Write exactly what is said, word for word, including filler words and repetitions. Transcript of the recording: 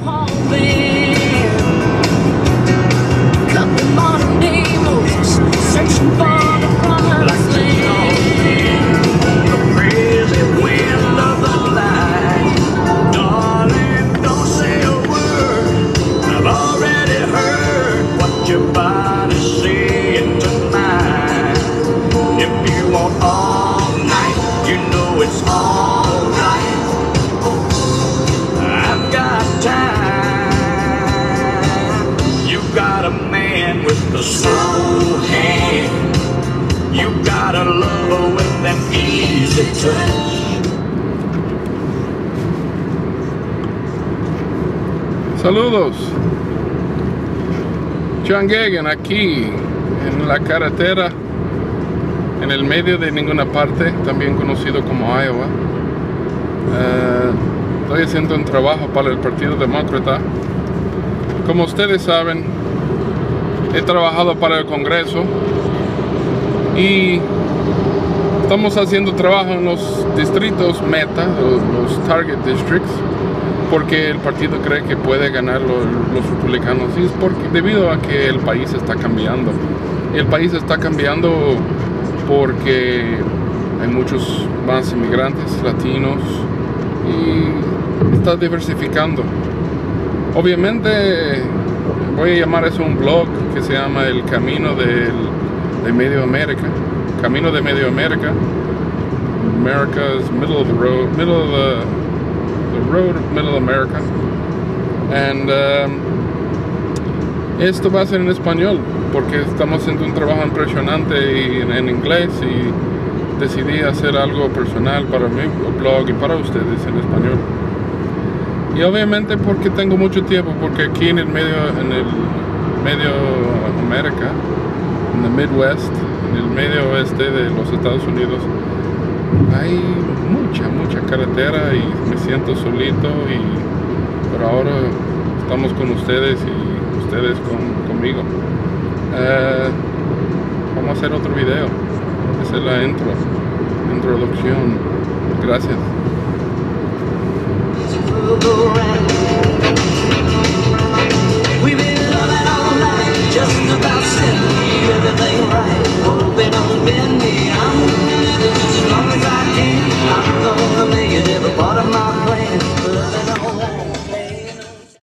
Saludos, John Gagan aquí en la carretera, en el medio de ninguna parte, también conocido como Iowa. Uh, estoy haciendo un trabajo para el Partido Demócrata. Como ustedes saben, he trabajado para el Congreso y estamos haciendo trabajo en los distritos meta, los, los target districts, porque el partido cree que puede ganar los, los republicanos, y es porque debido a que el país está cambiando. El país está cambiando porque hay muchos más inmigrantes latinos y está diversificando. Obviamente voy a llamar eso un blog que se llama El Camino del, de Medio América. Camino de Medio América. America's middle of the road, middle of the, the road, middle of America. And um, esto va a ser en español porque estamos haciendo un trabajo impresionante y en, en inglés, y decidí hacer algo personal para mi blog y para ustedes en español. Y obviamente porque tengo mucho tiempo, porque aquí en el medio, en el medio América, en el Midwest, en el medio oeste de los Estados Unidos, hay mucha, mucha carretera y me siento solito, y pero ahora estamos con ustedes y ustedes con, conmigo. Uh, vamos a hacer otro video. Esa es la intro, introducción. Gracias. We've been loving all night, just about seven.